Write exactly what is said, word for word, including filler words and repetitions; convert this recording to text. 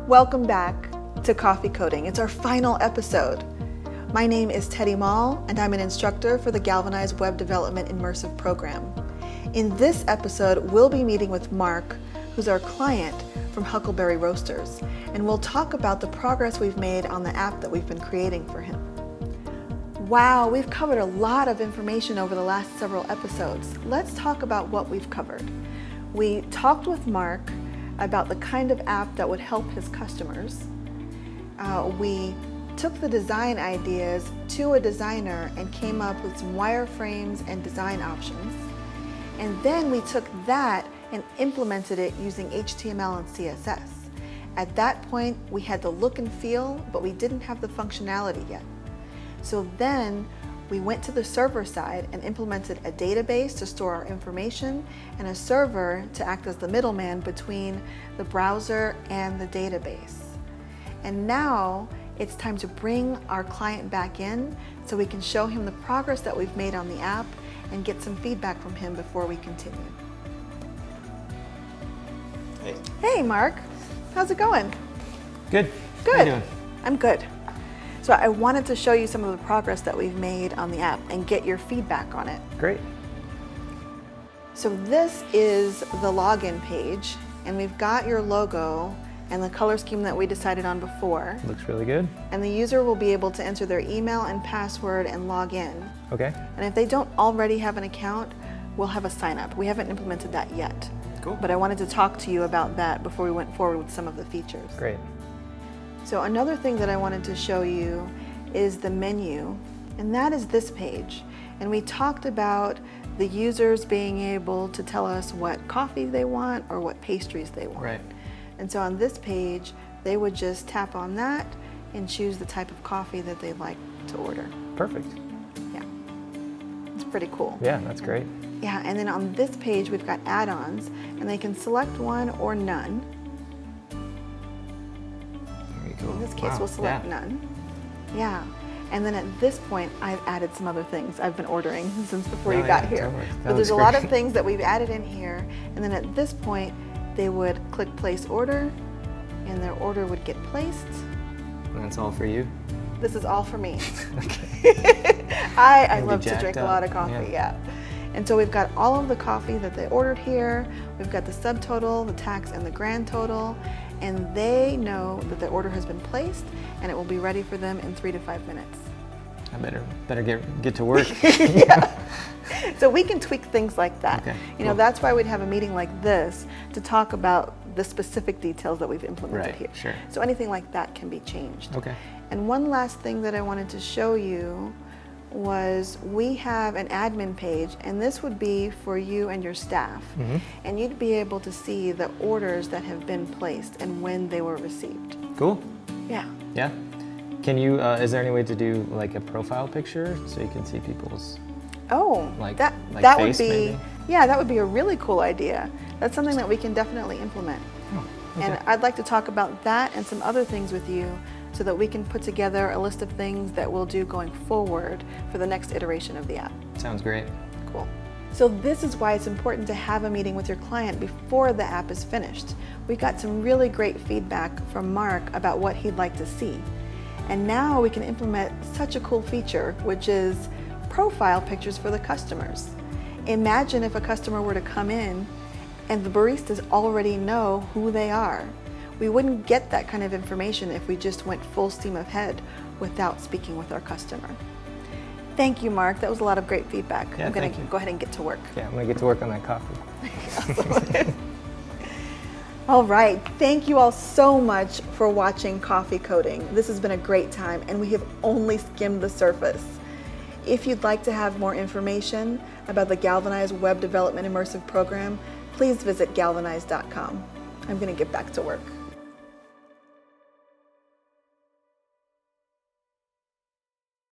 Welcome back to Coffee Coding. It's our final episode. My name is Teddi Maull, and I'm an instructor for the Galvanize Web Development Immersive Program. In this episode, we'll be meeting with Mark, who's our client from Huckleberry Roasters, and we'll talk about the progress we've made on the app that we've been creating for him. Wow, we've covered a lot of information over the last several episodes. Let's talk about what we've covered. We talked with Mark about the kind of app that would help his customers. Uh, we took the design ideas to a designer and came up with some wireframes and design options. And then we took that and implemented it using H T M L and C S S. At that point, we had the look and feel, but we didn't have the functionality yet. So then we went to the server side and implemented a database to store our information and a server to act as the middleman between the browser and the database. And now it's time to bring our client back in so we can show him the progress that we've made on the app and get some feedback from him before we continue. Hey. Hey, Mark. How's it going? Good. Good. How you doing? I'm good. So I wanted to show you some of the progress that we've made on the app and get your feedback on it. Great. So this is the login page, and we've got your logo and the color scheme that we decided on before. Looks really good. And the user will be able to enter their email and password and log in. Okay. And if they don't already have an account, we'll have a sign up. We haven't implemented that yet. Cool. But I wanted to talk to you about that before we went forward with some of the features. Great. So another thing that I wanted to show you is the menu, and that is this page. And we talked about the users being able to tell us what coffee they want or what pastries they want. Right. And so on this page, they would just tap on that and choose the type of coffee that they'd like to order. Perfect. Yeah, it's pretty cool. Yeah, that's great. Yeah, and then on this page, we've got add-ons, and they can select one or none. Very cool. In this case, Wow. we'll select yeah. none. Yeah, and then at this point, I've added some other things I've been ordering since before Oh, you got yeah, here. totally. That So there's a looks lot of great. things that we've added in here, and then at this point, they would click place order, and their order would get placed. And that's all for you? This is all for me. Okay. I, I Maybe love to jacked drink a up. lot of coffee, yeah. Yeah. And so we've got all of the coffee that they ordered here. We've got the subtotal, the tax, and the grand total. And they know that the order has been placed and it will be ready for them in three to five minutes. I better better get get to work. Yeah. So we can tweak things like that. Okay, you know, cool. that's why we'd have a meeting like this to talk about the specific details that we've implemented Right, here. sure. So anything like that can be changed. Okay. And one last thing that I wanted to show you was we have an admin page, and this would be for you and your staff. Mm-hmm. And you'd be able to see the orders that have been placed and when they were received. Cool. Yeah. Yeah. Can you? Uh, is there any way to do like a profile picture so you can see people's? Oh, Like- that like that face, would be, maybe? yeah, that would be a really cool idea. That's something that we can definitely implement. Oh, okay. And I'd like to talk about that and some other things with you so that we can put together a list of things that we'll do going forward for the next iteration of the app. Sounds great. Cool. So this is why it's important to have a meeting with your client before the app is finished. We got some really great feedback from Mark about what he'd like to see. And now we can implement such a cool feature, which is profile pictures for the customers. Imagine if a customer were to come in and the baristas already know who they are. We wouldn't get that kind of information if we just went full steam ahead without speaking with our customer. Thank you, Mark. That was a lot of great feedback. Yeah, I'm going thank to you. go ahead and get to work. Yeah, I'm gonna get to work on that coffee. Awesome. All right. Thank you all so much for watching Coffee Coding. This has been a great time, and we have only skimmed the surface. If you'd like to have more information about the Galvanize Web Development Immersive Program, please visit galvanize dot com. I'm going to get back to work.